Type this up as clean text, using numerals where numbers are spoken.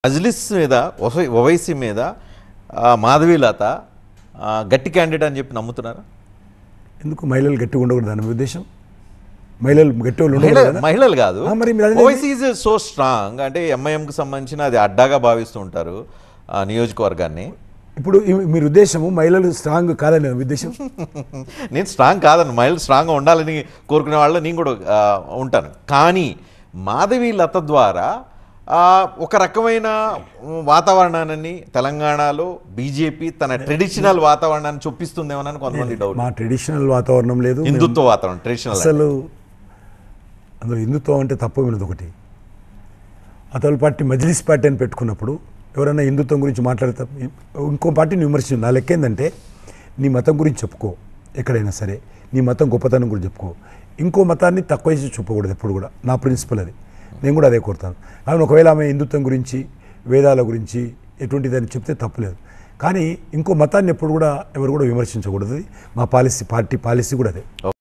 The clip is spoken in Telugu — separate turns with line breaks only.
మజ్లిస్ మీద ఓవైసీ మీద మాధవీలత గట్టి క్యాండిడేట్ అని చెప్పి నమ్ముతున్నారా?
ఎందుకు మహిళలు గట్టిగా ఉండకూడదు అనే ఉద్దేశం? మహిళలు గట్టి వాళ్ళు
మహిళలు కాదు, ఓవైసీ ఈజ్ సో స్ట్రాంగ్ అంటే ఎంఐఎంకి సంబంధించిన అది అడ్డాగా భావిస్తూ ఉంటారు నియోజకవర్గాన్ని.
ఇప్పుడు మీరు ఉద్దేశము మహిళలు స్ట్రాంగ్ కాదని ఉద్దేశం?
నేను స్ట్రాంగ్ కాదని, మహిళలు స్ట్రాంగ్గా ఉండాలని కోరుకునే వాళ్ళు నేను కూడా ఉంటాను. కానీ మాధవీలత ద్వారా ఒక రకమైన వాతావరణాన్ని తెలంగాణలో బీజేపీ తన ట్రెడిషనల్ వాతావరణాన్ని చొప్పిస్తుందేమోనని కొంతమంది డౌట్.
మా ట్రెడిషనల్ వాతావరణం లేదు,
హిందుత్వ వాతావరణం ట్రెడిషనల్.
అసలు అందులో హిందుత్వం అంటే తప్పు వినదు. ఒకటి అతని పార్టీ మజ్లిస్ పార్టీ అని పెట్టుకున్నప్పుడు ఎవరైనా హిందుత్వం గురించి మాట్లాడతాం, ఇంకో పార్టీని విమర్శించు. నా లెక్క ఏంటంటే నీ మతం గురించి చెప్పుకో, ఎక్కడైనా సరే నీ మతం గొప్పతనం గురించి చెప్పుకో, ఇంకో మతాన్ని తక్కువ చేసి చూపకూడదు ఎప్పుడు కూడా. నా ప్రిన్సిపల్ అది, నేను కూడా అదే కోరుతాను. ఆమె ఒకవేళ ఆమె హిందుత్వం గురించి వేదాల గురించి ఎటువంటిదని చెప్తే తప్పులేదు, కానీ ఇంకో మతాన్ని ఎప్పుడు కూడా ఎవరు కూడా విమర్శించకూడదు. మా పార్టీ పాలసీ కూడా అదే.